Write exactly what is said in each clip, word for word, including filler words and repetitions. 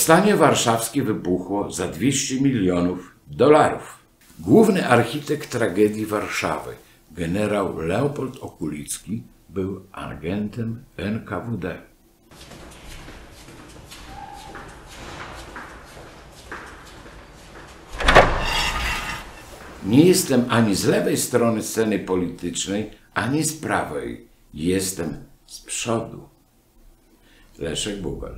Powstanie warszawskie wybuchło za dwieście milionów dolarów. Główny architekt tragedii Warszawy, generał Leopold Okulicki, był agentem N K W D. Nie jestem ani z lewej strony sceny politycznej, ani z prawej. Jestem z przodu. Leszek Bubel.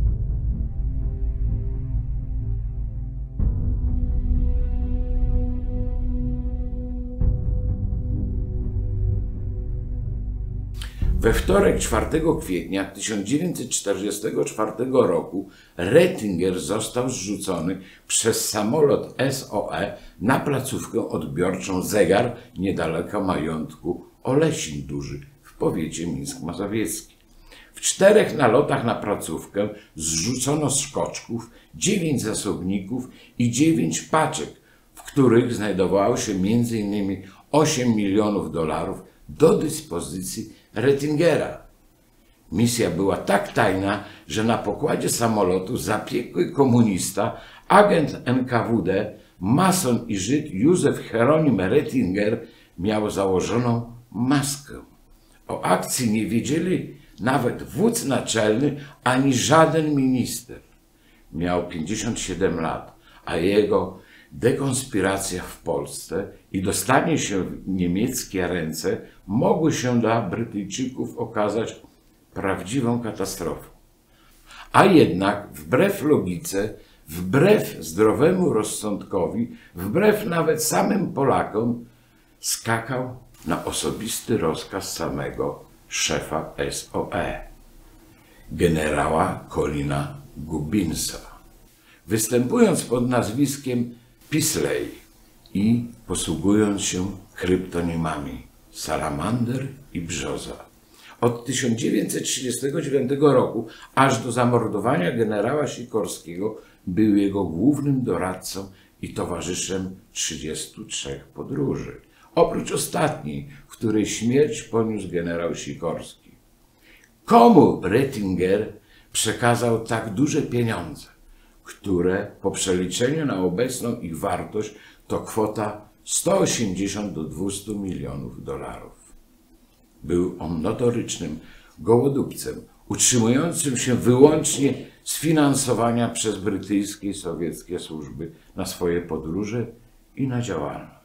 We wtorek, czwartego kwietnia tysiąc dziewięćset czterdziestego czwartego roku Rettinger został zrzucony przez samolot S O E na placówkę odbiorczą Zegar niedaleko majątku Olesin Duży w powiecie mińsk-mazowieckim. W czterech nalotach na placówkę zrzucono skoczków, dziewięć zasobników i dziewięć paczek, w których znajdowało się między innymi osiem milionów dolarów do dyspozycji Rettingera. Misja była tak tajna, że na pokładzie samolotu zapiekły komunista, agent N K W D, mason i Żyd Józef Hieronim Rettinger miał założoną maskę. O akcji nie wiedzieli nawet wódz naczelny ani żaden minister. Miał pięćdziesiąt siedem lat, a jego dekonspiracja w Polsce i dostanie się w niemieckie ręce mogły się dla Brytyjczyków okazać prawdziwą katastrofą. A jednak wbrew logice, wbrew zdrowemu rozsądkowi, wbrew nawet samym Polakom, skakał na osobisty rozkaz samego szefa S O E, generała Colina Gubinsa. Występując pod nazwiskiem Pisley i posługując się kryptonimami Salamander i Brzoza. Od tysiąc dziewięćset trzydziestego dziewiątego roku aż do zamordowania generała Sikorskiego był jego głównym doradcą i towarzyszem trzydziestu trzech podróży. Oprócz ostatniej, w której śmierć poniósł generał Sikorski. Komu Rettinger przekazał tak duże pieniądze, które po przeliczeniu na obecną ich wartość to kwota sto osiemdziesiąt do dwustu milionów dolarów. Był on notorycznym gołodupcem, utrzymującym się wyłącznie z finansowania przez brytyjskie i sowieckie służby na swoje podróże i na działalność.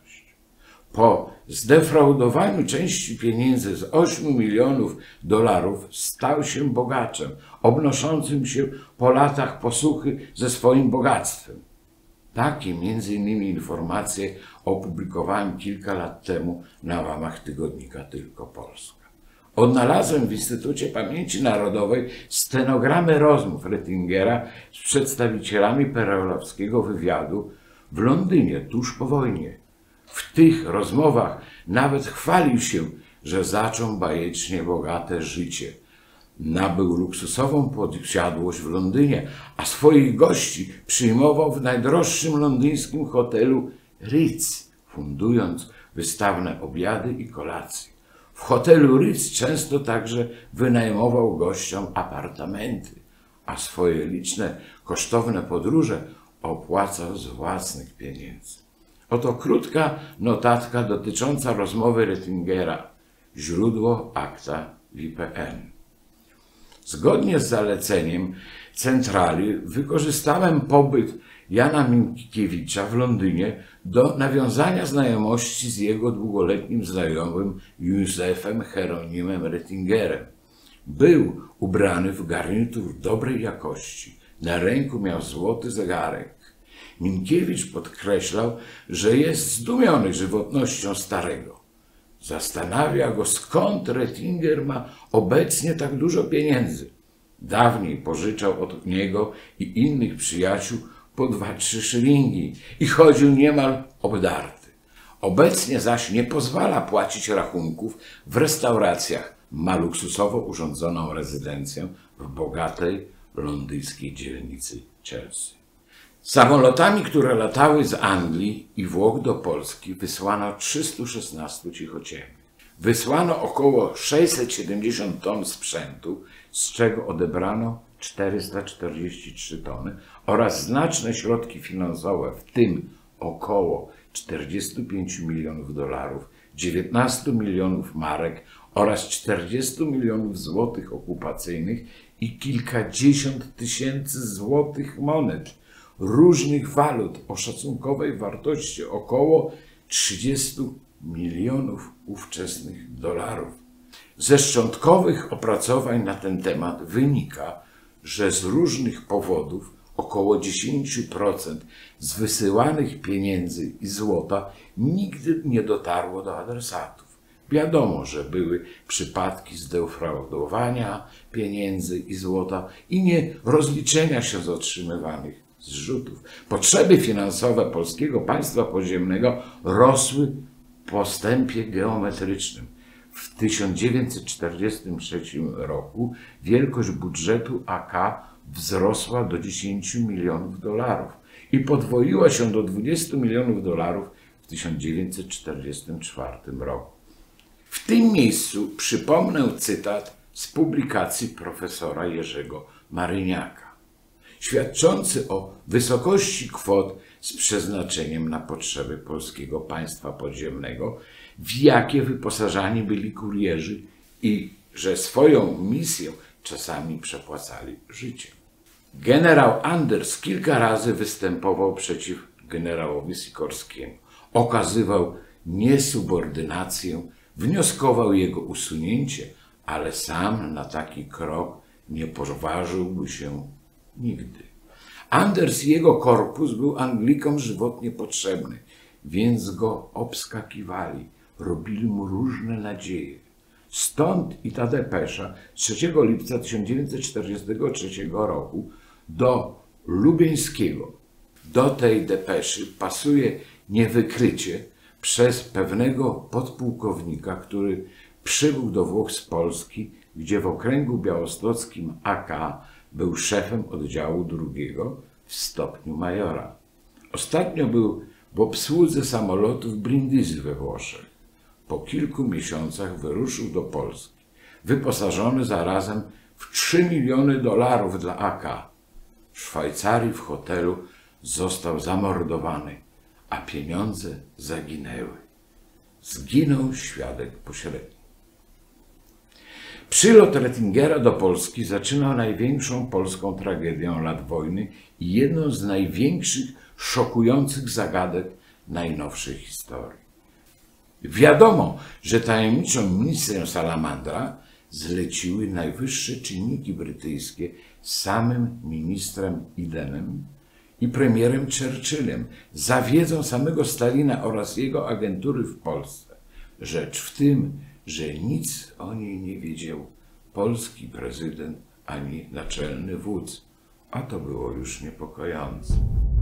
Po zdefraudowaniu części pieniędzy z ośmiu milionów dolarów stał się bogaczem, obnoszącym się po latach posłuchy ze swoim bogactwem. Takie między innymi informacje opublikowałem kilka lat temu na łamach tygodnika Tylko Polska. Odnalazłem w Instytucie Pamięci Narodowej stenogramy rozmów Rettingera z przedstawicielami peerelowskiego wywiadu w Londynie tuż po wojnie. W tych rozmowach nawet chwalił się, że zaczął bajecznie bogate życie. Nabył luksusową posiadłość w Londynie, a swoich gości przyjmował w najdroższym londyńskim hotelu Ritz, fundując wystawne obiady i kolacje. W hotelu Ritz często także wynajmował gościom apartamenty, a swoje liczne, kosztowne podróże opłacał z własnych pieniędzy. Oto krótka notatka dotycząca rozmowy Rettingera. Źródło akta W P N. Zgodnie z zaleceniem centrali wykorzystałem pobyt Jana Minkiewicza w Londynie do nawiązania znajomości z jego długoletnim znajomym Józefem Hieronimem Rettingerem. Był ubrany w garnitur dobrej jakości. Na ręku miał złoty zegarek. Minkiewicz podkreślał, że jest zdumiony żywotnością starego. Zastanawia go, skąd Rettinger ma obecnie tak dużo pieniędzy. Dawniej pożyczał od niego i innych przyjaciół po dwa, trzy szylingi i chodził niemal obdarty. Obecnie zaś nie pozwala płacić rachunków w restauracjach. Ma luksusowo urządzoną rezydencję w bogatej londyńskiej dzielnicy Chelsea. Samolotami, które latały z Anglii i Włoch do Polski, wysłano trzystu szesnastu cichociemnych. Wysłano około sześćset siedemdziesiąt ton sprzętu, z czego odebrano czterysta czterdzieści trzy tony oraz znaczne środki finansowe, w tym około czterdzieści pięć milionów dolarów, dziewiętnaście milionów marek oraz czterdzieści milionów złotych okupacyjnych i kilkadziesiąt tysięcy złotych monet różnych walut o szacunkowej wartości około trzydzieści milionów ówczesnych dolarów. Ze szczątkowych opracowań na ten temat wynika, że z różnych powodów około dziesięć procent z wysyłanych pieniędzy i złota nigdy nie dotarło do adresatów. Wiadomo, że były przypadki zdefraudowania pieniędzy i złota i nie rozliczenia się z otrzymywanych zrzutów. Potrzeby finansowe polskiego państwa podziemnego rosły w postępie geometrycznym. W tysiąc dziewięćset czterdziestym trzecim roku wielkość budżetu A K wzrosła do dziesięciu milionów dolarów i podwoiła się do dwudziestu milionów dolarów w tysiąc dziewięćset czterdziestym czwartym roku. W tym miejscu przypomnę cytat z publikacji profesora Jerzego Maryniaka, świadczący o wysokości kwot z przeznaczeniem na potrzeby polskiego państwa podziemnego, w jakie wyposażani byli kurierzy i że swoją misję czasami przepłacali życiem. Generał Anders kilka razy występował przeciw generałowi Sikorskiemu, okazywał niesubordynację, wnioskował jego usunięcie, ale sam na taki krok nie poważyłby się nigdy. Anders i jego korpus był Anglikom żywotnie potrzebny, więc go obskakiwali, robili mu różne nadzieje. Stąd i ta depesza z trzeciego lipca tysiąc dziewięćset czterdziestego trzeciego roku do Lubińskiego. Do tej depeszy pasuje niewykrycie przez pewnego podpułkownika, który przybył do Włoch z Polski, gdzie w okręgu białostockim A K był szefem oddziału drugiego w stopniu majora. Ostatnio był w obsłudze samolotu w Brindisi we Włoszech. Po kilku miesiącach wyruszył do Polski, wyposażony zarazem w trzy miliony dolarów dla A K. W Szwajcarii w hotelu został zamordowany, a pieniądze zaginęły. Zginął świadek pośredni. Przylot Rettingera do Polski zaczynał największą polską tragedię lat wojny i jedną z największych, szokujących zagadek najnowszej historii. Wiadomo, że tajemniczą misję Salamandra zleciły najwyższe czynniki brytyjskie z samym ministrem Edenem i premierem Churchillem za wiedzą samego Stalina oraz jego agentury w Polsce. Rzecz w tym, że nic o niej nie wiedział polski prezydent ani naczelny wódz, a to było już niepokojące.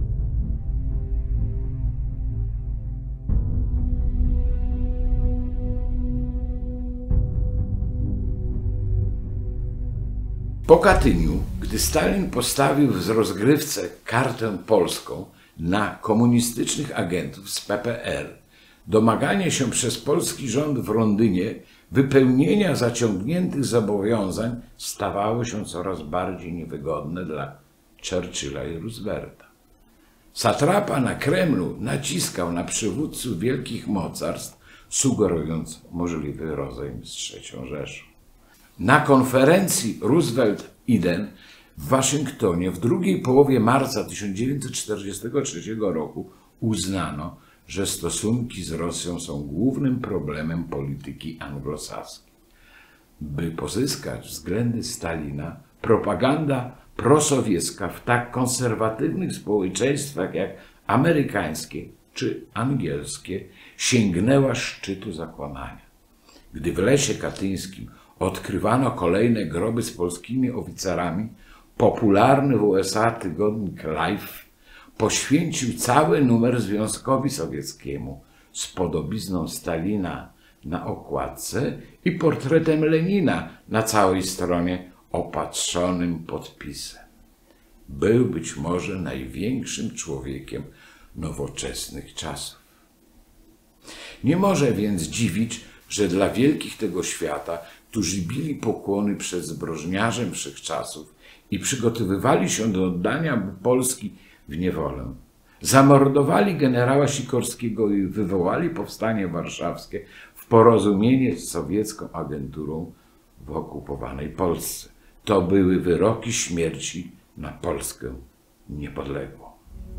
Po Katyniu, gdy Stalin postawił w rozgrywce kartę polską na komunistycznych agentów z P P R, domaganie się przez polski rząd w Londynie wypełnienia zaciągniętych zobowiązań stawało się coraz bardziej niewygodne dla Churchilla i Roosevelta. Satrapa na Kremlu naciskał na przywódców wielkich mocarstw, sugerując możliwy rozejm z trzecią Rzeszą. Na konferencji Roosevelt-Eden w Waszyngtonie w drugiej połowie marca tysiąc dziewięćset czterdziestego trzeciego roku uznano, że stosunki z Rosją są głównym problemem polityki anglosaskiej. By pozyskać względy Stalina, propaganda prosowiecka w tak konserwatywnych społeczeństwach jak amerykańskie czy angielskie sięgnęła szczytu zakłamania. Gdy w Lesie Katyńskim odkrywano kolejne groby z polskimi oficerami, popularny w U S A tygodnik Life poświęcił cały numer Związkowi Sowieckiemu z podobizną Stalina na okładce i portretem Lenina na całej stronie opatrzonym podpisem. Był być może największym człowiekiem nowoczesnych czasów. Nie może więc dziwić, że dla wielkich tego świata, którzy bili pokłony przed zbrodniarzem wszechczasów i przygotowywali się do oddania Polski w niewolę. Zamordowali generała Sikorskiego i wywołali powstanie warszawskie w porozumienie z sowiecką agenturą w okupowanej Polsce. To były wyroki śmierci na Polskę niepodległą.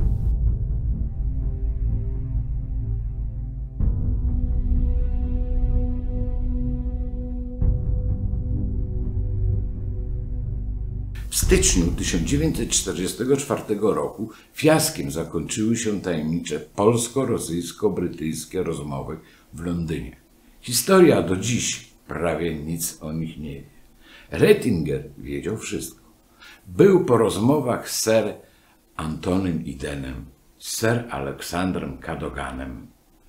W styczniu tysiąc dziewięćset czterdziestego czwartego roku fiaskiem zakończyły się tajemnicze polsko-rosyjsko-brytyjskie rozmowy w Londynie. Historia do dziś prawie nic o nich nie wie. Retinger wiedział wszystko. Był po rozmowach z Sir Antonym Edenem, z Sir Aleksandrem Cadoganem,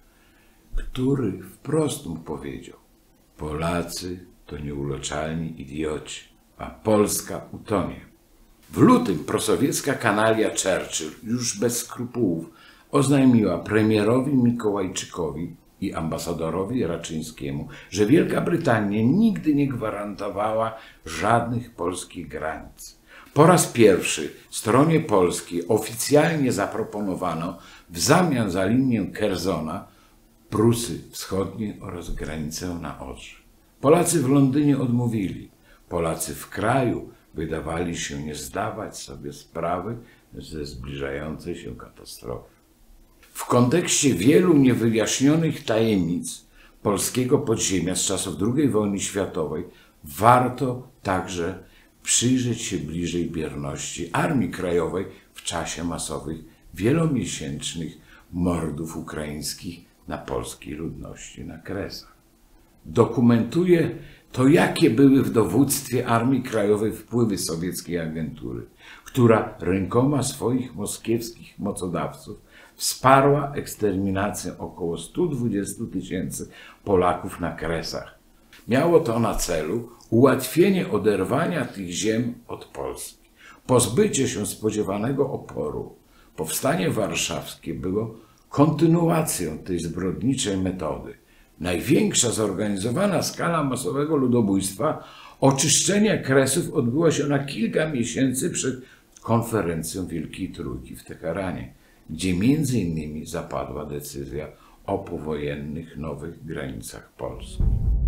który wprost mu powiedział: Polacy to nieuleczalni idioci, a Polska utonie. W lutym prosowiecka kanalia Churchill już bez skrupułów oznajmiła premierowi Mikołajczykowi i ambasadorowi Raczyńskiemu, że Wielka Brytania nigdy nie gwarantowała żadnych polskich granic. Po raz pierwszy stronie polskiej oficjalnie zaproponowano w zamian za linię Curzona Prusy Wschodnie oraz granicę na Odrze. Polacy w Londynie odmówili. Polacy w kraju wydawali się nie zdawać sobie sprawy ze zbliżającej się katastrofy. W kontekście wielu niewyjaśnionych tajemnic polskiego podziemia z czasów drugiej wojny światowej warto także przyjrzeć się bliżej bierności Armii Krajowej w czasie masowych, wielomiesięcznych mordów ukraińskich na polskiej ludności na Kresach. Dokumentuje to, jakie były w dowództwie Armii Krajowej wpływy sowieckiej agentury, która rękoma swoich moskiewskich mocodawców wsparła eksterminację około stu dwudziestu tysięcy Polaków na Kresach. Miało to na celu ułatwienie oderwania tych ziem od Polski, pozbycie się spodziewanego oporu. Powstanie warszawskie było kontynuacją tej zbrodniczej metody. Największa zorganizowana skala masowego ludobójstwa, oczyszczenia Kresów, odbyła się na kilka miesięcy przed konferencją Wielkiej Trójki w Teheranie, gdzie między innymi zapadła decyzja o powojennych nowych granicach Polski.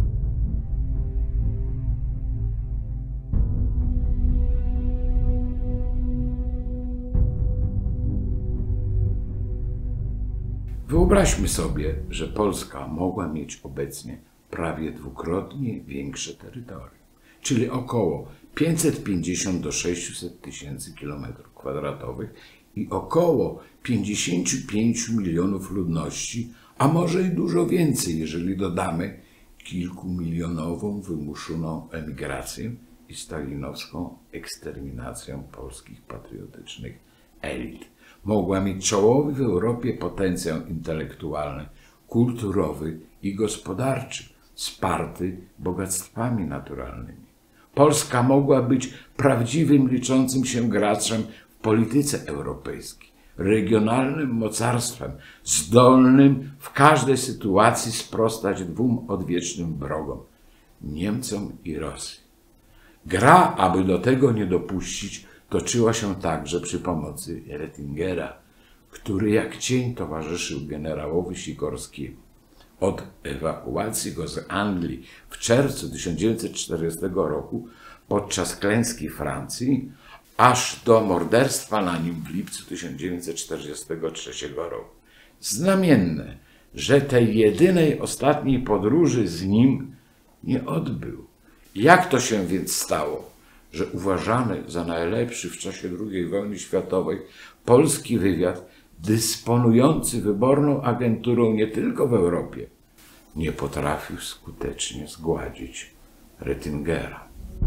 Wyobraźmy sobie, że Polska mogła mieć obecnie prawie dwukrotnie większe terytorium, czyli około pięćset pięćdziesiąt do sześciuset tysięcy kilometrów kwadratowych i około pięćdziesiąt pięć milionów ludności, a może i dużo więcej, jeżeli dodamy kilkumilionową wymuszoną emigrację i stalinowską eksterminację polskich patriotycznych elit. Mogła mieć czołowy w Europie potencjał intelektualny, kulturowy i gospodarczy, wsparty bogactwami naturalnymi. Polska mogła być prawdziwym, liczącym się graczem w polityce europejskiej, regionalnym mocarstwem, zdolnym w każdej sytuacji sprostać dwóm odwiecznym wrogom – Niemcom i Rosji. Gra, aby do tego nie dopuścić, toczyła się także przy pomocy Rettingera, który jak cień towarzyszył generałowi Sikorskiemu. Od ewakuacji go z Anglii w czerwcu tysiąc dziewięćset czterdziestego roku podczas klęski Francji, aż do morderstwa na nim w lipcu tysiąc dziewięćset czterdziestego trzeciego roku. Znamienne, że tej jedynej ostatniej podróży z nim nie odbył. Jak to się więc stało, że uważany za najlepszy w czasie drugiej wojny światowej polski wywiad, dysponujący wyborną agenturą nie tylko w Europie, nie potrafił skutecznie zgładzić Rettingera?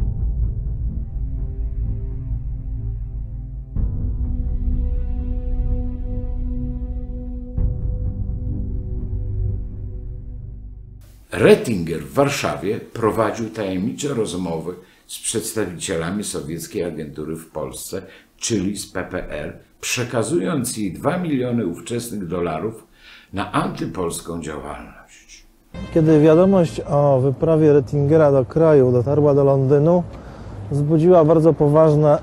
Rettinger w Warszawie prowadził tajemnicze rozmowy z przedstawicielami sowieckiej agentury w Polsce, czyli z P P R, przekazując jej dwa miliony ówczesnych dolarów na antypolską działalność. Kiedy wiadomość o wyprawie Rettingera do kraju dotarła do Londynu, wzbudziła bardzo poważne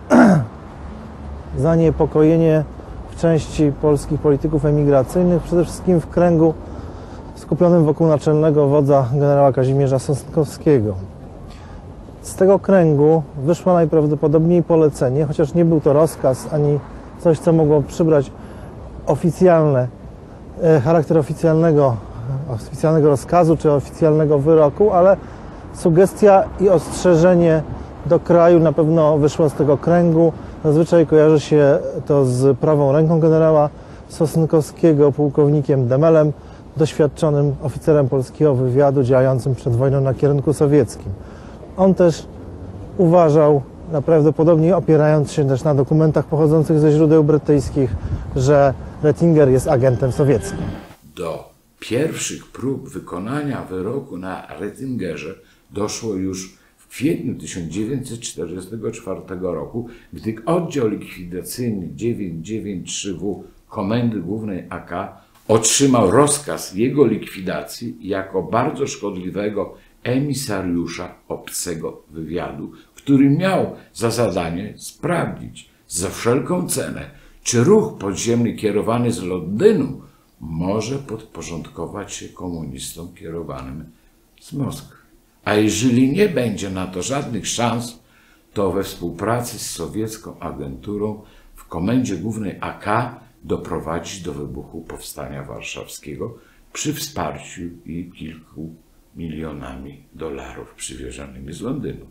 zaniepokojenie w części polskich polityków emigracyjnych, przede wszystkim w kręgu skupionym wokół naczelnego wodza generała Kazimierza Sosnkowskiego. Z tego kręgu wyszło najprawdopodobniej polecenie, chociaż nie był to rozkaz ani coś, co mogło przybrać oficjalne, charakter oficjalnego, oficjalnego rozkazu czy oficjalnego wyroku, ale sugestia i ostrzeżenie do kraju na pewno wyszło z tego kręgu. Zazwyczaj kojarzy się to z prawą ręką generała Sosnkowskiego, pułkownikiem Demelem, doświadczonym oficerem polskiego wywiadu działającym przed wojną na kierunku sowieckim. On też uważał, najprawdopodobniej opierając się też na dokumentach pochodzących ze źródeł brytyjskich, że Rettinger jest agentem sowieckim. Do pierwszych prób wykonania wyroku na Rettingerze doszło już w kwietniu tysiąc dziewięćset czterdziestego czwartego roku, gdy oddział likwidacyjny dziewięćset dziewięćdziesiąt trzy W Komendy Głównej A K otrzymał rozkaz jego likwidacji jako bardzo szkodliwego emisariusza obcego wywiadu, który miał za zadanie sprawdzić za wszelką cenę, czy ruch podziemny kierowany z Londynu może podporządkować się komunistom kierowanym z Moskwy. A jeżeli nie będzie na to żadnych szans, to we współpracy z sowiecką agenturą w Komendzie Głównej A K doprowadzić do wybuchu Powstania Warszawskiego przy wsparciu i kilku milionami dolarów przywiezionymi z Londynu.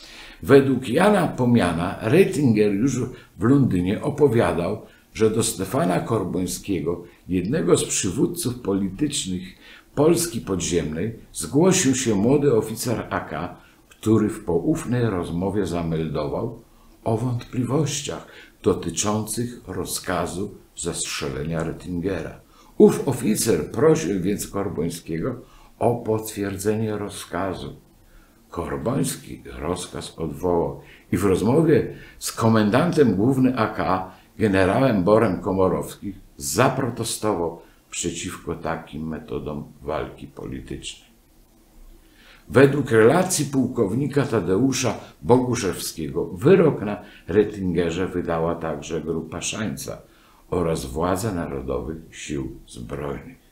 Według Jana Pomiana Rettinger już w Londynie opowiadał, że do Stefana Korbońskiego, jednego z przywódców politycznych Polski Podziemnej, zgłosił się młody oficer A K, który w poufnej rozmowie zameldował o wątpliwościach dotyczących rozkazu zastrzelenia Rettingera. Ów oficer prosił więc Korbońskiego o potwierdzenie rozkazu. Korboński rozkaz odwołał i w rozmowie z komendantem główny A K, generałem Borem Komorowskim, zaprotestował przeciwko takim metodom walki politycznej. Według relacji pułkownika Tadeusza Boguszewskiego wyrok na Rettingerze wydała także Grupa Szańca oraz Władze Narodowych Sił Zbrojnych.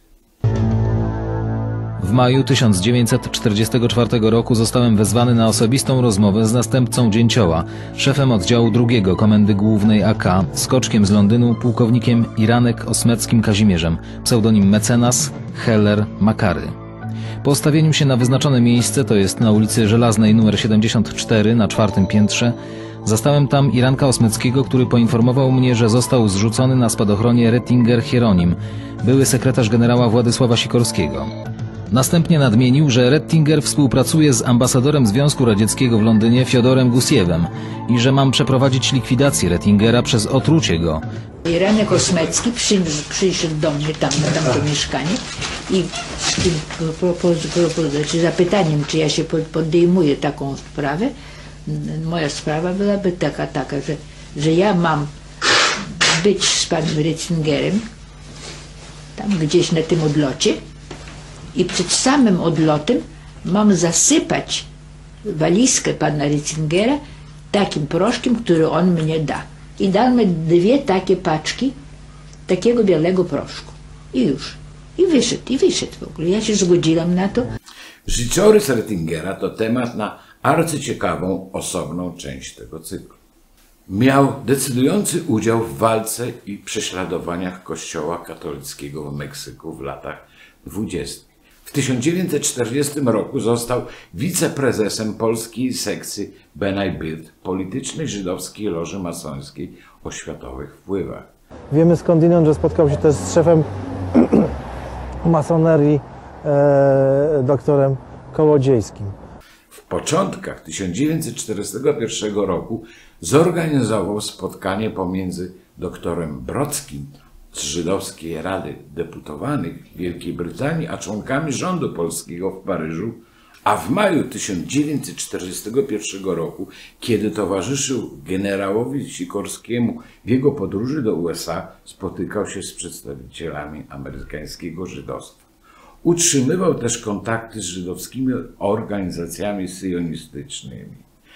W maju tysiąc dziewięćset czterdziestego czwartego roku zostałem wezwany na osobistą rozmowę z następcą Dzięcioła, szefem oddziału drugiego Komendy Głównej A K, skoczkiem z Londynu, pułkownikiem Iranek Osmeckim Kazimierzem, pseudonim Mecenas, Heller, Makary. Po ustawieniu się na wyznaczone miejsce, to jest na ulicy Żelaznej nr siedemdziesiąt cztery na czwartym piętrze, zastałem tam Iranka Osmeckiego, który poinformował mnie, że został zrzucony na spadochronie Rettinger Hieronim, były sekretarz generała Władysława Sikorskiego. Następnie nadmienił, że Rettinger współpracuje z ambasadorem Związku Radzieckiego w Londynie Fiodorem Gusiewem i że mam przeprowadzić likwidację Rettingera przez otrucie go. Iranek Osmecki przy, przyszedł do mnie tam na tamto mieszkanie i z tym czy zapytaniem, czy ja się podejmuję taką sprawę. Moja sprawa byłaby taka, taka, że, że ja mam być z panem Rettingerem tam gdzieś na tym odlocie i przed samym odlotem mam zasypać walizkę pana Rettingera takim proszkiem, który on mnie da. I dał mi dwie takie paczki takiego białego proszku. I już. I wyszedł, i wyszedł w ogóle. Ja się zgodziłam na to. Życiorys Rettingera to temat na arcyciekawą, osobną część tego cyklu. Miał decydujący udział w walce i prześladowaniach Kościoła katolickiego w Meksyku w latach dwudziestych. W tysiąc dziewięćset czterdziestym roku został wiceprezesem polskiej sekcji B'nai B'rith, politycznej żydowskiej loży masońskiej o światowych wpływach. Wiemy skądinąd, że spotkał się też z szefem masonerii, e, doktorem Kołodziejskim. W początkach tysiąc dziewięćset czterdziestego pierwszego roku zorganizował spotkanie pomiędzy doktorem Brodskim z Żydowskiej Rady Deputowanych Wielkiej Brytanii, a członkami rządu polskiego w Paryżu, a w maju tysiąc dziewięćset czterdziestego pierwszego roku, kiedy towarzyszył generałowi Sikorskiemu w jego podróży do U S A, spotykał się z przedstawicielami amerykańskiego żydostwa. Utrzymywał też kontakty z żydowskimi organizacjami syjonistycznymi.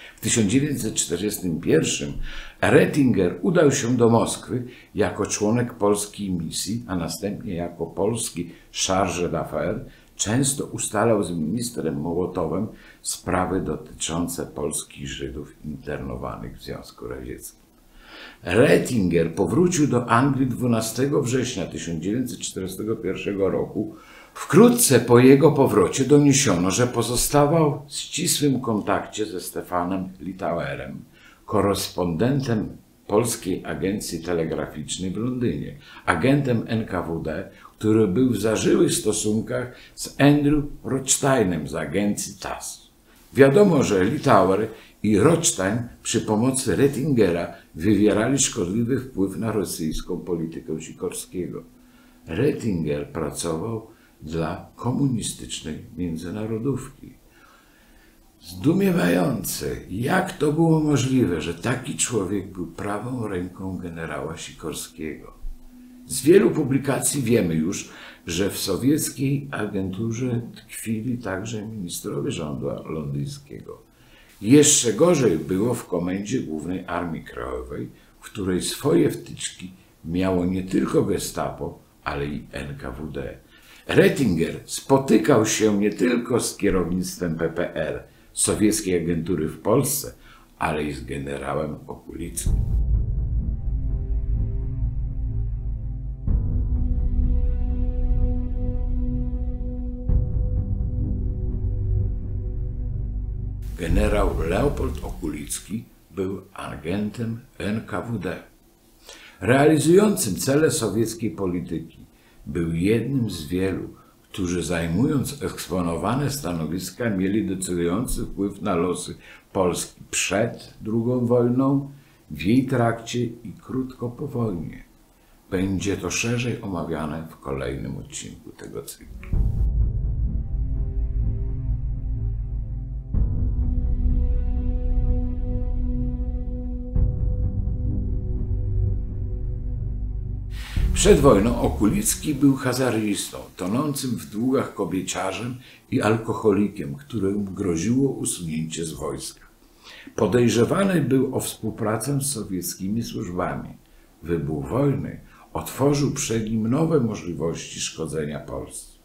W tysiąc dziewięćset czterdziestym pierwszym Rettinger udał się do Moskwy jako członek polskiej misji, a następnie jako polski chargé d'affaires. Często ustalał z ministrem Mołotowem sprawy dotyczące polskich Żydów internowanych w Związku Radzieckim. Rettinger powrócił do Anglii dwunastego września tysiąc dziewięćset czterdziestego pierwszego roku. Wkrótce po jego powrocie doniesiono, że pozostawał w ścisłym kontakcie ze Stefanem Litauerem, korespondentem Polskiej Agencji Telegraficznej w Londynie, agentem N K W D, który był w zażyłych stosunkach z Andrew Rothsteinem z agencji T A S S. Wiadomo, że Litauer i Rothstein przy pomocy Rettingera wywierali szkodliwy wpływ na rosyjską politykę Sikorskiego. Rettinger pracował dla komunistycznej międzynarodówki. Zdumiewające, jak to było możliwe, że taki człowiek był prawą ręką generała Sikorskiego. Z wielu publikacji wiemy już, że w sowieckiej agenturze tkwili także ministrowie rządu londyńskiego. Jeszcze gorzej było w Komendzie Głównej Armii Krajowej, w której swoje wtyczki miało nie tylko Gestapo, ale i N K W D. Rettinger spotykał się nie tylko z kierownictwem P P R, sowieckiej agentury w Polsce, ale i z generałem Okulickim. Generał Leopold Okulicki był agentem N K W D, realizującym cele sowieckiej polityki. Był jednym z wielu, którzy zajmując eksponowane stanowiska mieli decydujący wpływ na losy Polski przed drugą wojną, w jej trakcie i krótko po wojnie. Będzie to szerzej omawiane w kolejnym odcinku tego cyklu. Przed wojną Okulicki był hazardzistą, tonącym w długach kobieciarzem i alkoholikiem, któremu groziło usunięcie z wojska. Podejrzewany był o współpracę z sowieckimi służbami. Wybuch wojny otworzył przed nim nowe możliwości szkodzenia Polsce.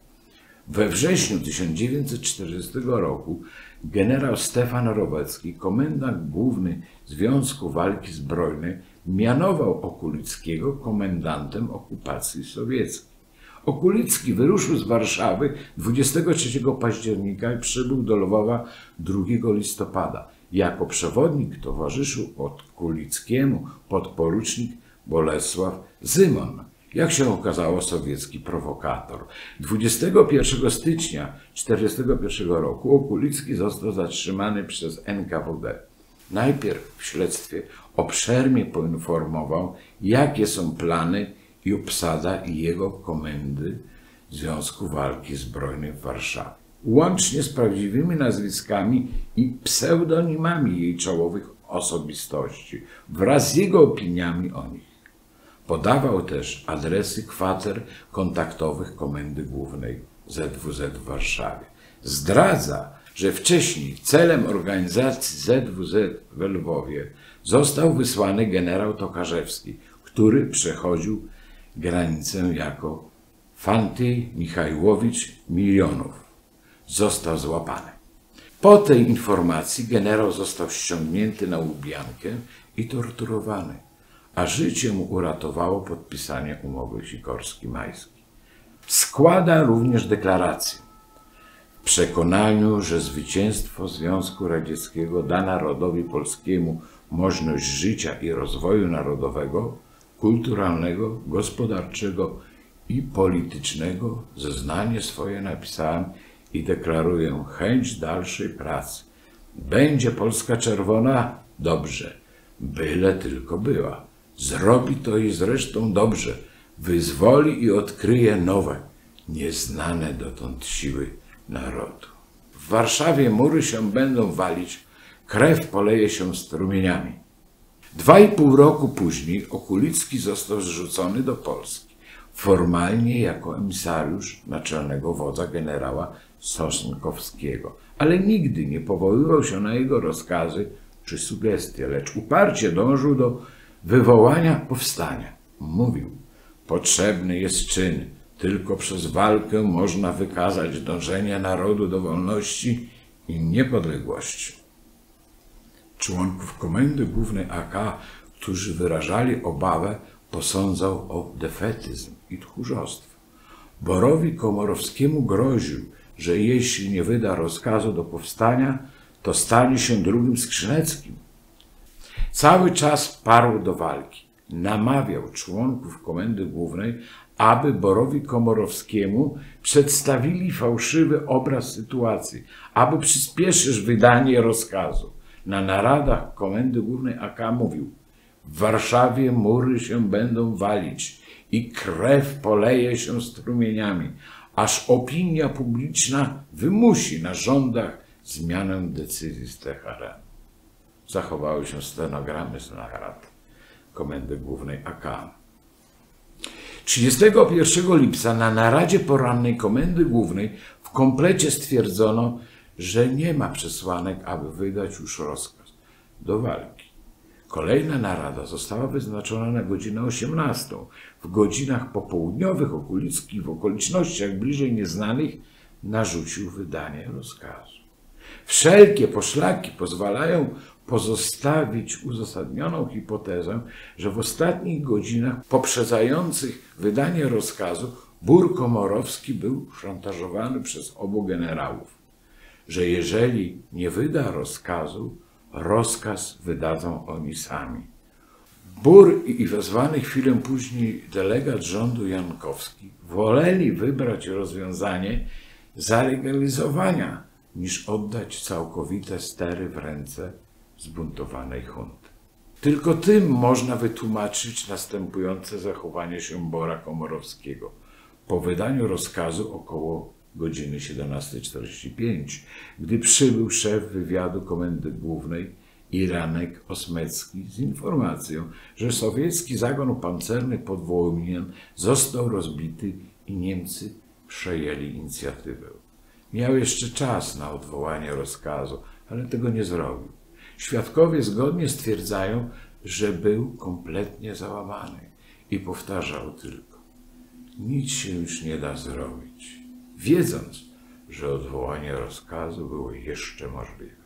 We wrześniu tysiąc dziewięćset czterdziestego roku generał Stefan Rowecki, komendant główny Związku Walki Zbrojnej, mianował Okulickiego komendantem okupacji sowieckiej. Okulicki wyruszył z Warszawy dwudziestego trzeciego października i przybył do Lwowa drugiego listopada. Jako przewodnik towarzyszył Okulickiemu podporucznik Bolesław Zymon, jak się okazało sowiecki prowokator. dwudziestego pierwszego stycznia tysiąc dziewięćset czterdziestego pierwszego roku Okulicki został zatrzymany przez N K W D. Najpierw w śledztwie obszernie poinformował, jakie są plany i obsada jego komendy Związku Walki Zbrojnej w Warszawie, łącznie z prawdziwymi nazwiskami i pseudonimami jej czołowych osobistości, wraz z jego opiniami o nich. Podawał też adresy kwater kontaktowych Komendy Głównej Z W Z w Warszawie. Zdradza, że wcześniej celem organizacji Z W Z w Lwowie został wysłany generał Tokarzewski, który przechodził granicę jako Fantij Michajłowicz Milionów. Został złapany. Po tej informacji generał został ściągnięty na Łubiankę i torturowany, a życie mu uratowało podpisanie umowy Sikorski-Majskiej. Składa również deklarację. W przekonaniu, że zwycięstwo Związku Radzieckiego da narodowi polskiemu możliwość życia i rozwoju narodowego, kulturalnego, gospodarczego i politycznego, zeznanie swoje napisałem i deklaruję chęć dalszej pracy. Będzie Polska Czerwona? Dobrze, byle tylko była. Zrobi to i zresztą dobrze. Wyzwoli i odkryje nowe, nieznane dotąd siły narodu. W Warszawie mury się będą walić, krew poleje się strumieniami. Dwa i pół roku później Okulicki został zrzucony do Polski, formalnie jako emisariusz naczelnego wodza generała Sosnkowskiego, ale nigdy nie powoływał się na jego rozkazy czy sugestie, lecz uparcie dążył do wywołania powstania. Mówił: potrzebny jest czyn, tylko przez walkę można wykazać dążenie narodu do wolności i niepodległości. Członków Komendy Głównej A K, którzy wyrażali obawę, posądzał o defetyzm i tchórzostwo. Borowi Komorowskiemu groził, że jeśli nie wyda rozkazu do powstania, to stanie się drugim Skrzyneckim. Cały czas parł do walki. Namawiał członków Komendy Głównej, aby Borowi Komorowskiemu przedstawili fałszywy obraz sytuacji, aby przyspieszyć wydanie rozkazu. Na naradach Komendy Głównej A K mówił: w Warszawie mury się będą walić i krew poleje się strumieniami, aż opinia publiczna wymusi na rządach zmianę decyzji z Teheranu. Zachowały się stenogramy z narad Komendy Głównej A K. trzydziestego pierwszego lipca na naradzie porannej Komendy Głównej w komplecie stwierdzono, że nie ma przesłanek, aby wydać już rozkaz do walki. Kolejna narada została wyznaczona na godzinę osiemnastą. W godzinach popołudniowych Okulicki w okolicznościach bliżej nieznanych narzucił wydanie rozkazu. Wszelkie poszlaki pozwalają pozostawić uzasadnioną hipotezę, że w ostatnich godzinach poprzedzających wydanie rozkazu Bór Komorowski był szantażowany przez obu generałów, że jeżeli nie wyda rozkazu, rozkaz wydadzą oni sami. Bór i wezwany chwilę później delegat rządu Jankowski woleli wybrać rozwiązanie zalegalizowania, niż oddać całkowite stery w ręce zbuntowanej hunty. Tylko tym można wytłumaczyć następujące zachowanie się Bora Komorowskiego. Po wydaniu rozkazu około godziny siedemnastej czterdzieści pięć, gdy przybył szef wywiadu Komendy Głównej Iranek Osmecki z informacją, że sowiecki zagon pancerny pod Wołominem został rozbity i Niemcy przejęli inicjatywę. Miał jeszcze czas na odwołanie rozkazu, ale tego nie zrobił. Świadkowie zgodnie stwierdzają, że był kompletnie załamany i powtarzał tylko: nic się już nie da zrobić, wiedząc, że odwołanie rozkazu było jeszcze możliwe.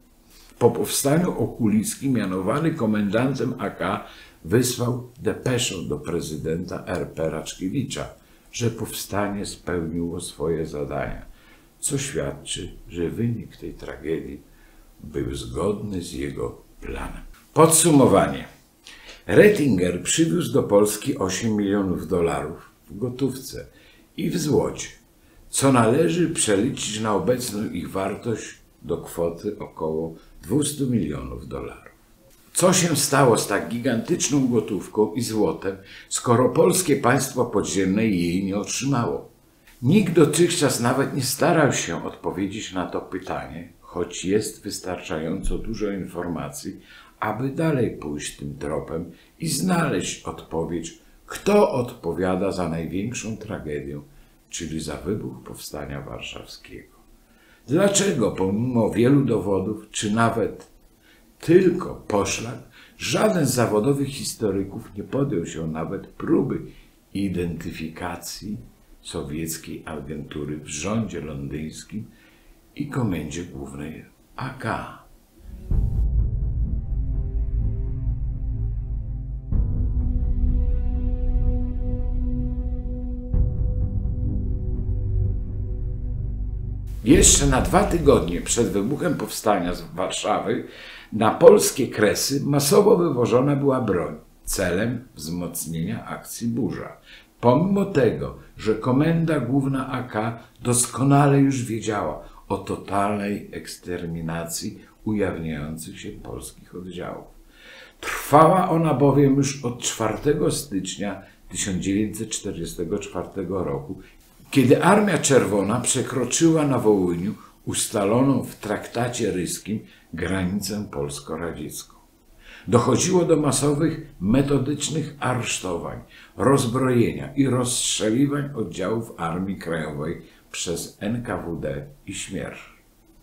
Po powstaniu Okulicki, mianowany komendantem A K, wysłał depeszę do prezydenta R P Raczkiewicza, że powstanie spełniło swoje zadania, co świadczy, że wynik tej tragedii był zgodny z jego planem. Podsumowanie. Rettinger przywiózł do Polski osiem milionów dolarów w gotówce i w złocie, co należy przeliczyć na obecną ich wartość do kwoty około dwieście milionów dolarów. Co się stało z tak gigantyczną gotówką i złotem, skoro polskie państwo podziemne jej nie otrzymało? Nikt dotychczas nawet nie starał się odpowiedzieć na to pytanie, choć jest wystarczająco dużo informacji, aby dalej pójść tym tropem i znaleźć odpowiedź, kto odpowiada za największą tragedię, czyli za wybuch Powstania Warszawskiego. Dlaczego pomimo wielu dowodów, czy nawet tylko poszlak, żaden z zawodowych historyków nie podjął się nawet próby identyfikacji sowieckiej agentury w rządzie londyńskim i Komendzie Głównej A K. Jeszcze na dwa tygodnie przed wybuchem powstania z Warszawy na polskie Kresy masowo wywożona była broń celem wzmocnienia akcji Burza. Pomimo tego, że Komenda Główna A K doskonale już wiedziała o totalnej eksterminacji ujawniających się polskich oddziałów. Trwała ona bowiem już od czwartego stycznia tysiąc dziewięćset czterdziestego czwartego roku, kiedy Armia Czerwona przekroczyła na Wołyniu ustaloną w traktacie ryskim granicę polsko-radziecką. Dochodziło do masowych, metodycznych aresztowań, rozbrojenia i rozstrzeliwań oddziałów Armii Krajowej przez N K W D i Śmierz.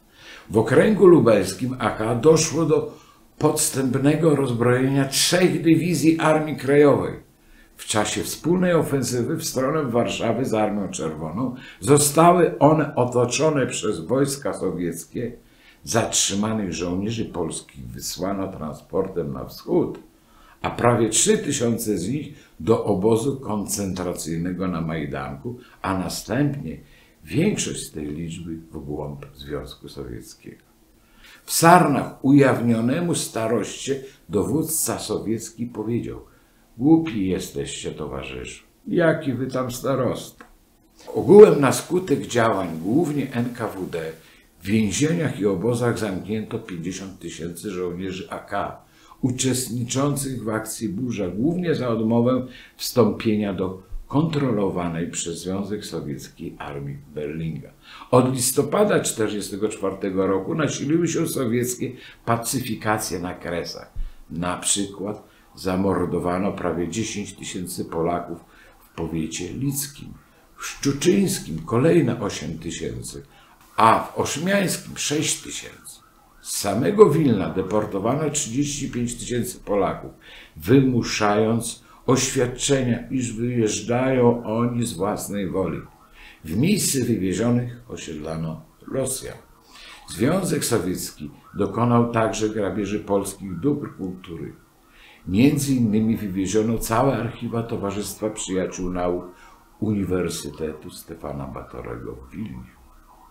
W okręgu lubelskim A K doszło do podstępnego rozbrojenia trzech dywizji Armii Krajowej. W czasie wspólnej ofensywy w stronę Warszawy z Armią Czerwoną zostały one otoczone przez wojska sowieckie. Zatrzymanych żołnierzy polskich wysłano transportem na wschód, a prawie trzy tysiące z nich do obozu koncentracyjnego na Majdanku, a następnie większość z tej liczby w głąb Związku Sowieckiego. W Sarnach ujawnionemu staroście dowódca sowiecki powiedział: głupi jesteście, towarzyszu, jaki wy tam starosta. Ogółem na skutek działań głównie N K W D w więzieniach i obozach zamknięto pięćdziesiąt tysięcy żołnierzy A K uczestniczących w akcji Burza, głównie za odmowę wstąpienia do kontrolowanej przez Związek Sowiecki armii Berlinga. Od listopada tysiąc dziewięćset czterdziestego czwartego roku nasiliły się sowieckie pacyfikacje na Kresach. Na przykład zamordowano prawie dziesięć tysięcy Polaków w powiecie lickim, w szczuczyńskim kolejne osiem tysięcy, a w ośmiańskim sześć tysięcy. Z samego Wilna deportowano trzydzieści pięć tysięcy Polaków, wymuszając oświadczenia, iż wyjeżdżają oni z własnej woli. W miejsce wywiezionych osiedlano Rosjan. Związek Sowiecki dokonał także grabieży polskich dóbr kultury. Między innymi wywieziono całe archiwa Towarzystwa Przyjaciół Nauk Uniwersytetu Stefana Batorego w Wilnie.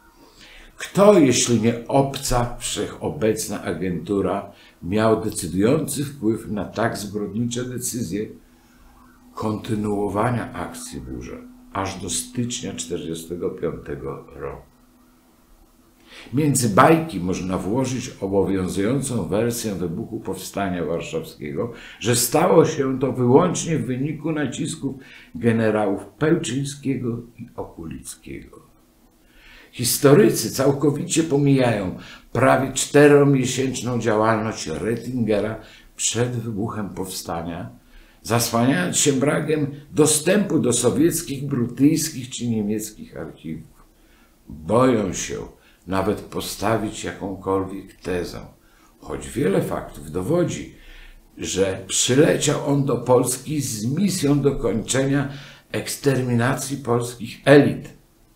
Kto, jeśli nie obca, wszechobecna agentura, miał decydujący wpływ na tak zbrodnicze decyzje kontynuowania akcji Burza aż do stycznia tysiąc dziewięćset czterdziestego piątego roku? Między bajki można włożyć obowiązującą wersję wybuchu Powstania Warszawskiego, że stało się to wyłącznie w wyniku nacisków generałów Pełczyńskiego i Okulickiego. Historycy całkowicie pomijają prawie czteromiesięczną działalność Rettingera przed wybuchem powstania, zasłaniając się brakiem dostępu do sowieckich, brytyjskich czy niemieckich archiwów. Boją się nawet postawić jakąkolwiek tezę, choć wiele faktów dowodzi, że przyleciał on do Polski z misją dokończenia eksterminacji polskich elit.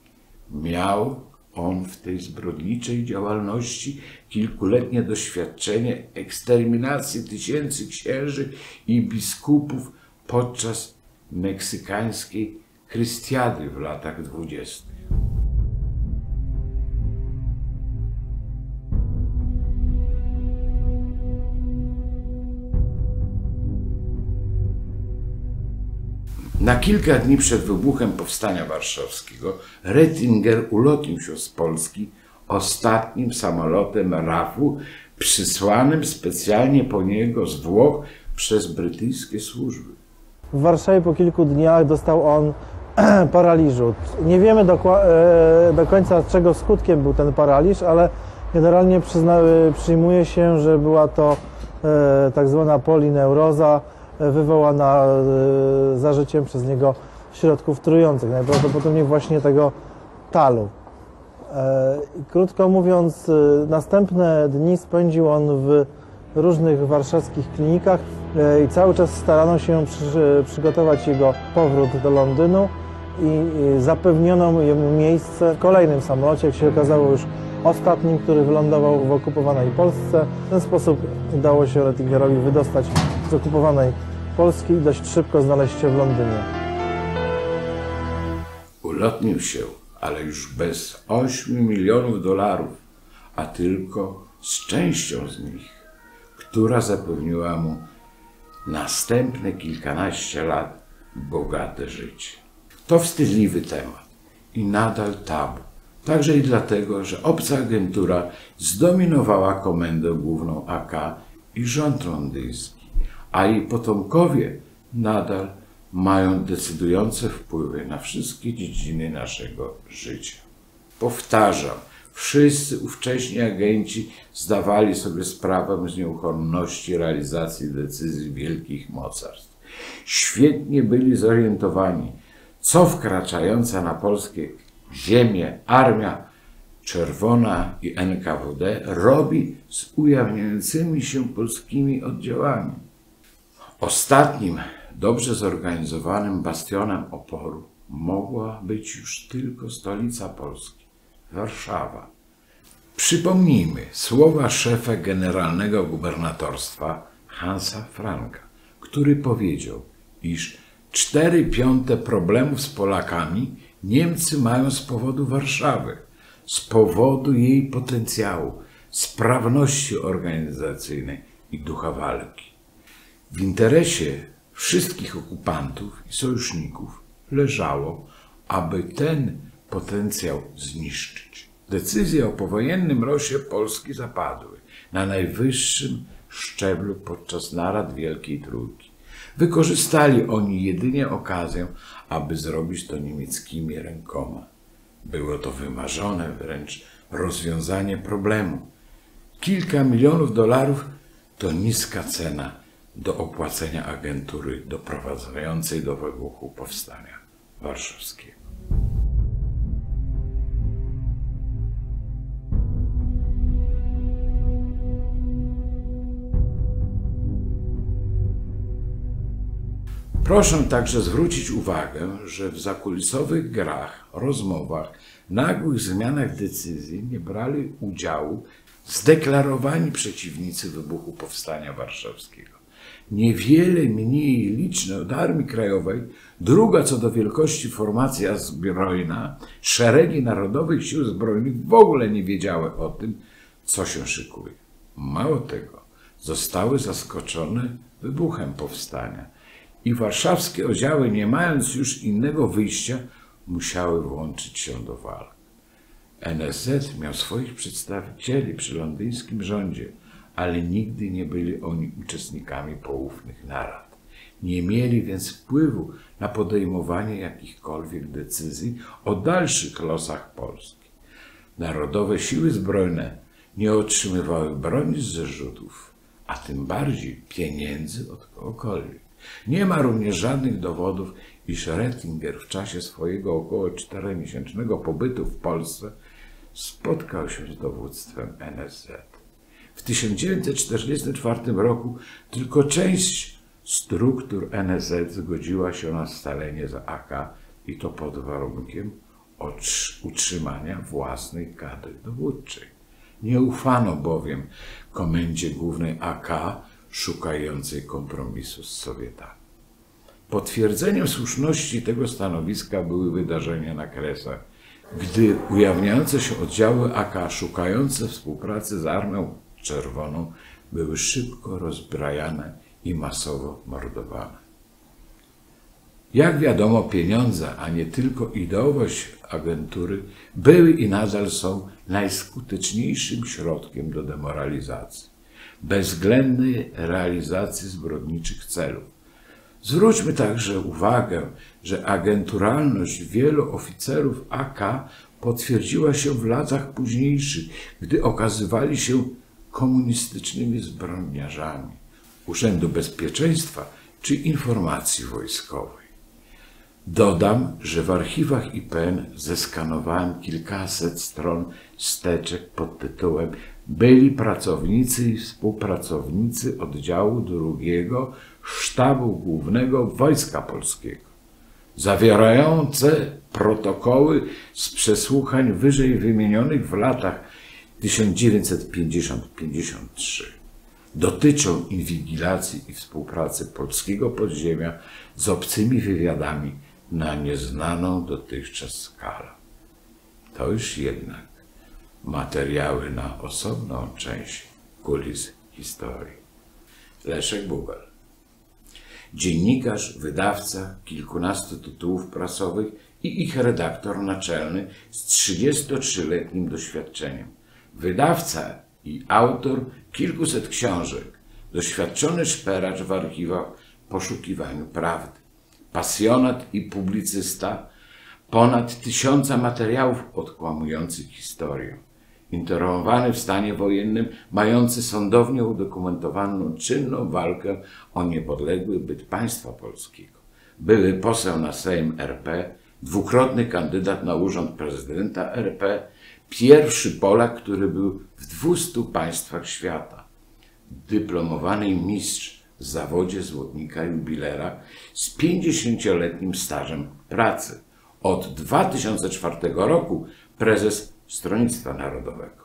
Miał on w tej zbrodniczej działalności kilkuletnie doświadczenie eksterminacji tysięcy księży i biskupów podczas meksykańskiej chrystiady w latach dwudziestych. Na kilka dni przed wybuchem Powstania Warszawskiego Rettinger ulotnił się z Polski ostatnim samolotem R A F-u przysłanym specjalnie po niego z Włoch przez brytyjskie służby. W Warszawie po kilku dniach dostał on paraliżu. Nie wiemy do, do końca, czego skutkiem był ten paraliż, ale generalnie przyzna, przyjmuje się, że była to tak zwana polineuroza, wywołana zażyciem przez niego środków trujących, najprawdopodobniej właśnie tego talu. Krótko mówiąc, następne dni spędził on w różnych warszawskich klinikach i cały czas starano się przy, przygotować jego powrót do Londynu i zapewniono mu miejsce w kolejnym samolocie, jak się okazało już ostatnim, który wylądował w okupowanej Polsce. W ten sposób udało się Rettingerowi wydostać z okupowanej Polski i dość szybko znaleźć się w Londynie. Ulotnił się, ale już bez ośmiu milionów dolarów, a tylko z częścią z nich, która zapewniła mu następne kilkanaście lat bogate życie. To wstydliwy temat i nadal tabu. Także i dlatego, że obca agentura zdominowała komendę główną A K i rząd londyński, a jej potomkowie nadal mają decydujące wpływy na wszystkie dziedziny naszego życia. Powtarzam, wszyscy ówcześni agenci zdawali sobie sprawę z nieuchronności realizacji decyzji wielkich mocarstw. Świetnie byli zorientowani, co wkraczająca na polskie ziemię armia Czerwona i N K W D robi z ujawniającymi się polskimi oddziałami. Ostatnim, dobrze zorganizowanym bastionem oporu mogła być już tylko stolica Polski, Warszawa. Przypomnijmy słowa szefa generalnego gubernatorstwa Hansa Franka, który powiedział, iż cztery piąte problemów z Polakami Niemcy mają z powodu Warszawy, z powodu jej potencjału, sprawności organizacyjnej i ducha walki. W interesie wszystkich okupantów i sojuszników leżało, aby ten potencjał zniszczyć. Decyzje o powojennym losie Polski zapadły na najwyższym szczeblu podczas narad Wielkiej Trójki. Wykorzystali oni jedynie okazję, aby zrobić to niemieckimi rękoma. Było to wymarzone wręcz rozwiązanie problemu. Kilka milionów dolarów to niska cena do opłacenia agentury doprowadzającej do wybuchu powstania warszawskiego. Proszę także zwrócić uwagę, że w zakulisowych grach, rozmowach, nagłych zmianach decyzji nie brali udziału zdeklarowani przeciwnicy wybuchu powstania warszawskiego. Niewiele mniej liczna od Armii Krajowej, druga co do wielkości formacja zbrojna, szeregi Narodowych Sił Zbrojnych w ogóle nie wiedziały o tym, co się szykuje. Mało tego, zostały zaskoczone wybuchem powstania i warszawskie oddziały, nie mając już innego wyjścia, musiały włączyć się do walk. N S Z miał swoich przedstawicieli przy londyńskim rządzie, ale nigdy nie byli oni uczestnikami poufnych narad. Nie mieli więc wpływu na podejmowanie jakichkolwiek decyzji o dalszych losach Polski. Narodowe Siły Zbrojne nie otrzymywały broni z zrzutów, a tym bardziej pieniędzy od kogokolwiek. Nie ma również żadnych dowodów, iż Rettinger w czasie swojego około czteromiesięcznego pobytu w Polsce spotkał się z dowództwem N S Z. W tysiąc dziewięćset czterdziestym czwartym roku tylko część struktur N S Z zgodziła się na scalenie z A K i to pod warunkiem utrzymania własnej kadry dowódczej. Nie ufano bowiem Komendzie Głównej A K szukającej kompromisu z Sowietami. Potwierdzeniem słuszności tego stanowiska były wydarzenia na Kresach, gdy ujawniające się oddziały A K szukające współpracy z Armią Czerwoną były szybko rozbrajane i masowo mordowane. Jak wiadomo, pieniądze, a nie tylko ideowość agentury były i nadal są najskuteczniejszym środkiem do demoralizacji, bezwzględnej realizacji zbrodniczych celów. Zwróćmy także uwagę, że agenturalność wielu oficerów A K potwierdziła się w latach późniejszych, gdy okazywali się komunistycznymi zbrodniarzami Urzędu Bezpieczeństwa czy Informacji Wojskowej. Dodam, że w archiwach I P N zeskanowałem kilkaset stron steczek pod tytułem Byli pracownicy i współpracownicy oddziału drugiego Sztabu Głównego Wojska Polskiego, zawierające protokoły z przesłuchań wyżej wymienionych w latach tysiąc dziewięćset pięćdziesiąty do pięćdziesiątego trzeciego. Dotyczą inwigilacji i współpracy polskiego podziemia z obcymi wywiadami na nieznaną dotychczas skalę. To już jednak materiały na osobną część kulis historii. Leszek Bubel. Dziennikarz, wydawca kilkunastu tytułów prasowych i ich redaktor naczelny z trzydziestotrzyletnim doświadczeniem. Wydawca i autor kilkuset książek, doświadczony szperacz w archiwach w poszukiwaniu prawdy, pasjonat i publicysta, ponad tysiąca materiałów odkłamujących historię, interowany w stanie wojennym, mający sądownie udokumentowaną czynną walkę o niepodległy byt państwa polskiego. Były poseł na Sejm R P, dwukrotny kandydat na urząd prezydenta R P, Pierwszy Polak, który był w dwustu państwach świata. Dyplomowany mistrz w zawodzie złotnika jubilera z pięćdziesięcioletnim stażem pracy. Od dwa tysiące czwartego roku prezes Stronnictwa Narodowego.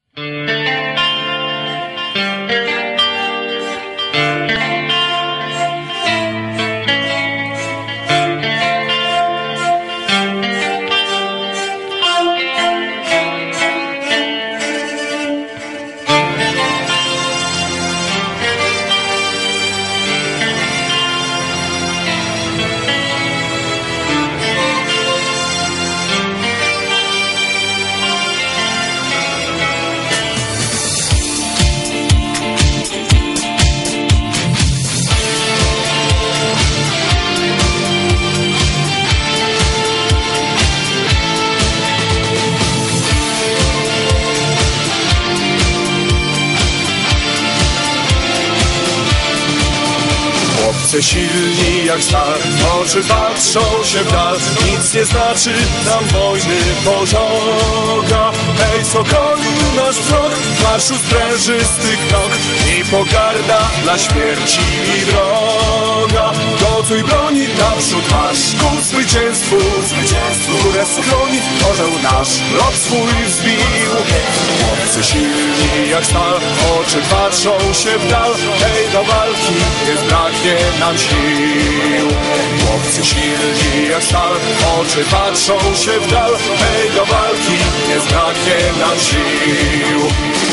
Silni jak stal, oczy patrzą się w dal. Nic nie znaczy nam wojny pożoga. Hej, sokolił nasz wzrok, marszu sprężystych nóg i pogarda dla śmierci i wroga. Gotuj broni naprzód marsz ku zwycięstwu, zwycięstwu, które skroń orzeł nasz lot swój wzbił. Chłopcy silni jak stal, oczy patrzą się w dal. Hej, do walki nie zbraknie nam sił. Chłopcy silni jak stal, oczy patrzą się w dal. Hej, do walki nie zbraknie nam sił.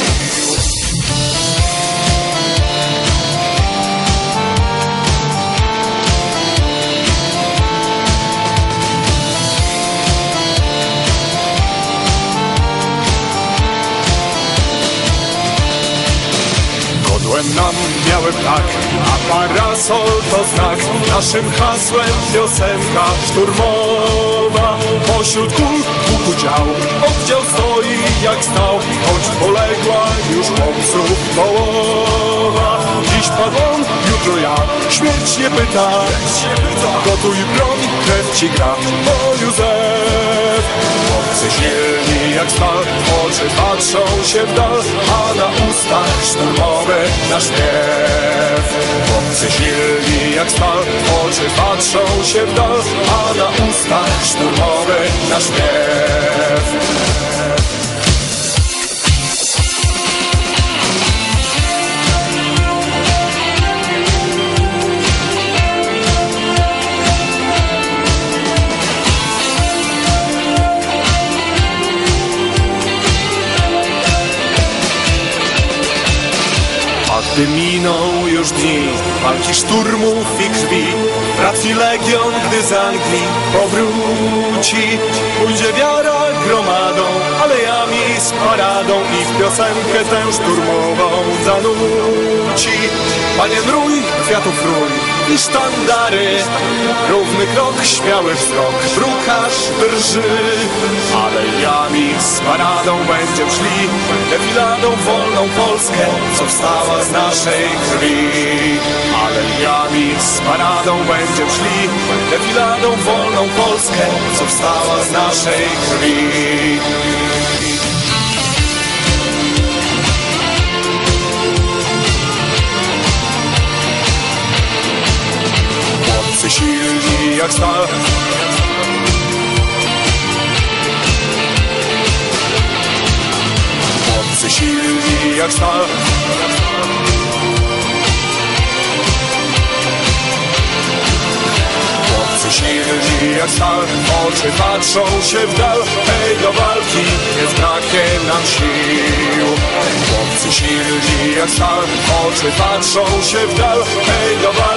Nam biały ptak, a parasol to znak. Naszym hasłem piosenka szturmowa. Pośród kul łuku dział, oddział stoi jak stał. Choć poległa już chłopców połowa. Dziś padł on, jutro ja, śmierć nie pyta. Gotuj broń, krew ci gra, o Józef. Chłopcy silni jak stal, oczy patrzą się w dal, a na ustach szturmowe nasz śpiew. Chłopcy silni jak stal, oczy patrzą się w dal, a na ustach szturmowe nasz śpiew. Gdy miną już dni walki, szturmów i krwi, wraci legion, gdy z Anglii powróci. Pójdzie wiara gromadą, alejami z paradą i w piosenkę tę szturmową zanuci. Panie mrój, kwiatów rój i sztandary, równy krok, śmiały wzrok, drukarz drży. Alejami z paradą będziemy szli, defiladą wolną Polskę, co wstała z naszej krwi. Alejami z paradą będziemy szli, defiladą wolną Polskę, co wstała z naszej krwi. Chłopcy silni jak stal, chłopcy silni jak stal. Chłopcy silni jak stal, oczy patrzą się w dal. Hej, do walki nie zbraknie nam sił. Chłopcy silni jak stal, oczy patrzą się w dal. Hej, do walki